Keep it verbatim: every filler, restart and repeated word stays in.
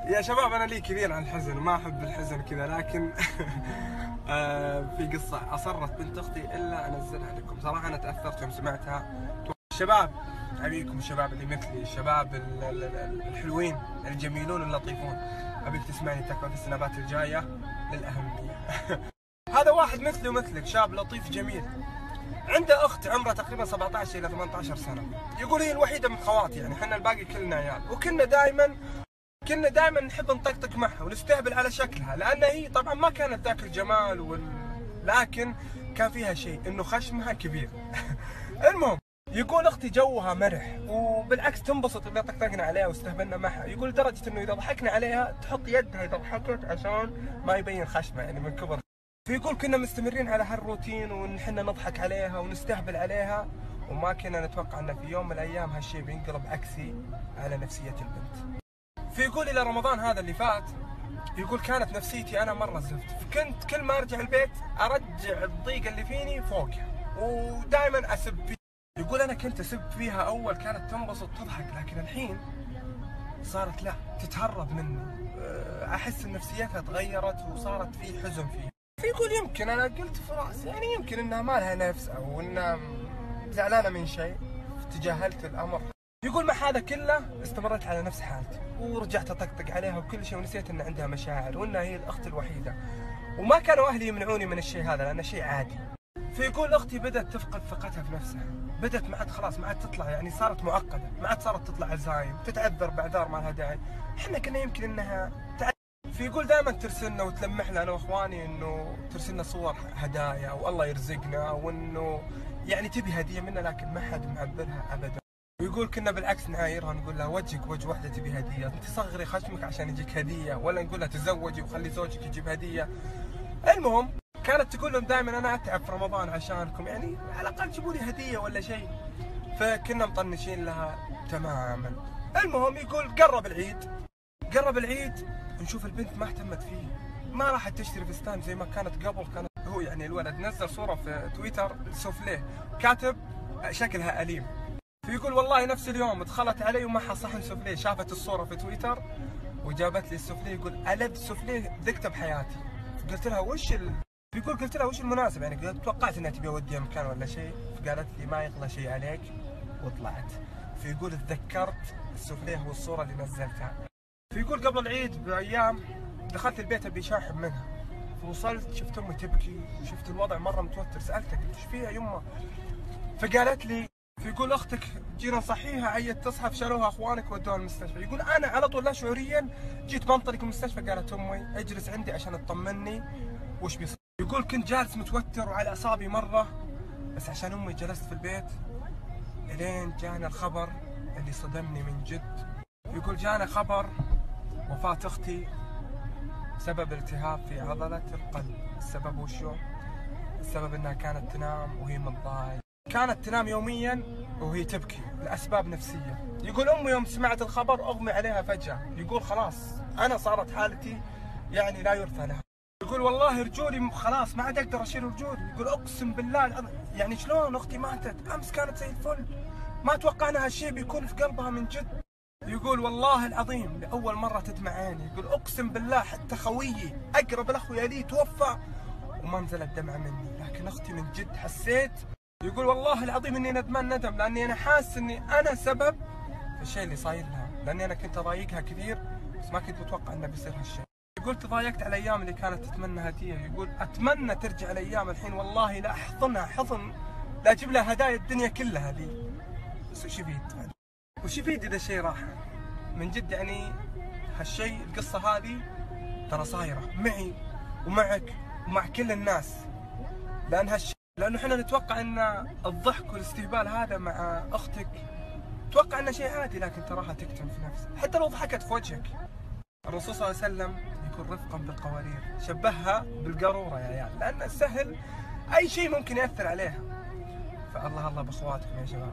يا شباب انا لي كثير عن الحزن وما احب الحزن كذا، لكن آه، في قصة اصرت بنت اختي الا انزلها لكم. صراحة انا تاثرت يوم سمعتها. الشباب ابيكم، الشباب اللي مثلي، الشباب الحلوين الجميلون اللطيفون، ابيك تسمعني تكفى في السنابات الجاية للاهمية. هذا واحد مثلي ومثلك، شاب لطيف جميل، عنده اخت عمرها تقريبا سبعة عشر الى ثمانية عشر سنة، يقول هي الوحيدة من خواتي، يعني احنا الباقي كلنا عيال، وكنا دائما كنا دائما نحب نطقطق معها ونستهبل على شكلها، لان هي طبعا ما كانت ذاك الجمال وال... لكن كان فيها شيء انه خشمها كبير. المهم يقول اختي جوها مرح، وبالعكس تنبسط اذا طقطقنا عليها واستهبلنا معها، يقول لدرجه انه اذا ضحكنا عليها تحط يدها اذا ضحكت عشان ما يبين خشمها، يعني من كبر. فيقول كنا مستمرين على هالروتين ونحن نضحك عليها ونستهبل عليها، وما كنا نتوقع ان في يوم من الايام هالشيء بينقلب عكسي على نفسيه البنت. فيقول الى رمضان هذا اللي فات، يقول كانت نفسيتي انا مره زفت، فكنت كل ما ارجع البيت ارجع الضيق اللي فيني فوقها ودائما اسب فيها. يقول انا كنت اسب فيها اول كانت تنبسط تضحك، لكن الحين صارت لا تتهرب مني، احس ان نفسيتها تغيرت وصارت في حزن فيها. فيقول يمكن انا قلت في راسي يعني يمكن انها ما لها نفس او انها زعلانه من شيء، تجاهلت الامر. يقول مع هذا كله استمرت على نفس حالتي ورجعت اطقطق عليها وكل شيء، ونسيت ان عندها مشاعر وانها هي الاخت الوحيده، وما كانوا اهلي يمنعوني من الشيء هذا لانه شيء عادي. فيقول اختي بدات تفقد ثقتها في نفسها، بدات ما عاد خلاص ما عاد تطلع، يعني صارت معقده، ما عاد صارت تطلع عزايم، تتعذر باعذار ما لها داعي، احنا كنا يمكن انها تعذر. فيقول دائما ترسلنا وتلمحنا انا واخواني انه ترسلنا صور هدايا والله يرزقنا، وانه يعني تبي هديه منا، لكن ما حد معبرها ابدا. ويقول كنا بالعكس نعايرها نقول لها وجهك وجه وحده تبي هديه، انت صغري خشمك عشان يجيك هديه، ولا نقول لها تزوجي وخلي زوجك يجيب هديه. المهم كانت تقول لهم دائما انا اتعب في رمضان عشانكم، يعني على الاقل جيبوا لي هديه ولا شيء. فكنا مطنشين لها تماما. المهم يقول قرب العيد، قرب العيد نشوف البنت ما اهتمت فيه، ما راحت تشتري فستان زي ما كانت قبل. كانت هو يعني الولد نزل صوره في تويتر سوفليه كاتب شكلها اليم، فيقول والله نفس اليوم دخلت علي ومعها صحن سوفليه، شافت الصوره في تويتر وجابت لي السوفليه، يقول ألذ سوفليه ذقته بحياتي. فقلت لها وش ال... يقول قلت لها وش المناسب، يعني توقعت انها تبي اوديها مكان ولا شيء، فقالت لي ما يغلى شيء عليك وطلعت. فيقول تذكرت السوفليه والصوره اللي نزلتها. فيقول قبل العيد بايام دخلت البيت ابي شاحب منها، فوصلت شفت امي تبكي وشفت الوضع مره متوتر، سالتها قلت ايش فيها يمه؟ فقالت لي فيقول اختك جينا نصحيها عيت تصحى فشالوها اخوانك ودوها المستشفى. يقول انا على طول لا شعوريا جيت بنطلق المستشفى، قالت امي اجلس عندي عشان تطمني وش بيصير. يقول كنت جالس متوتر وعلى اعصابي مره، بس عشان امي جلست في البيت الين جانا الخبر اللي صدمني من جد. يقول جانا خبر وفاة اختي بسبب التهاب في عضلة القلب. السبب وشو؟ السبب انها كانت تنام وهي متضايقة، كانت تنام يوميا وهي تبكي لاسباب نفسيه. يقول امي يوم سمعت الخبر اغمي عليها فجاه، يقول خلاص انا صارت حالتي يعني لا يرثى لها. يقول والله رجولي خلاص ما عاد اقدر اشيل رجولي، يقول اقسم بالله يعني شلون اختي ماتت امس كانت زي الفل، ما توقعنا هالشيء بيكون في قلبها من جد. يقول والله العظيم لاول مره تدمع عيني، يقول اقسم بالله حتى خويي اقرب الاخويا لي توفى وما نزلت دمعه مني، لكن اختي من جد حسيت. يقول والله العظيم اني ندمان ندم، لاني انا حاسس اني انا سبب في الشيء اللي صاير لها، لاني انا كنت اضايقها كثير بس ما كنت متوقع انه بيصير هالشيء. يقول تضايقت على الايام اللي كانت تتمنى هديه، يقول اتمنى ترجع الايام الحين والله لا احضنها حضن، لا اجيب لها هدايا الدنيا كلها لي، بس وش يفيد؟ وش يفيد اذا شيء راح؟ من جد يعني هالشيء القصه هذه ترى صايره معي ومعك ومع كل الناس، لان هالشيء لانه احنا نتوقع ان الضحك والاستهبال هذا مع اختك توقع انه شيء عادي، لكن تراها تكتم في نفسها حتى لو ضحكت في وجهك. الرسول صلى الله عليه وسلم يكون رفقا بالقوارير، شبهها بالقاروره يا عيال، لان السهل اي شيء ممكن ياثر عليها. فالله الله باخواتكم يا شباب.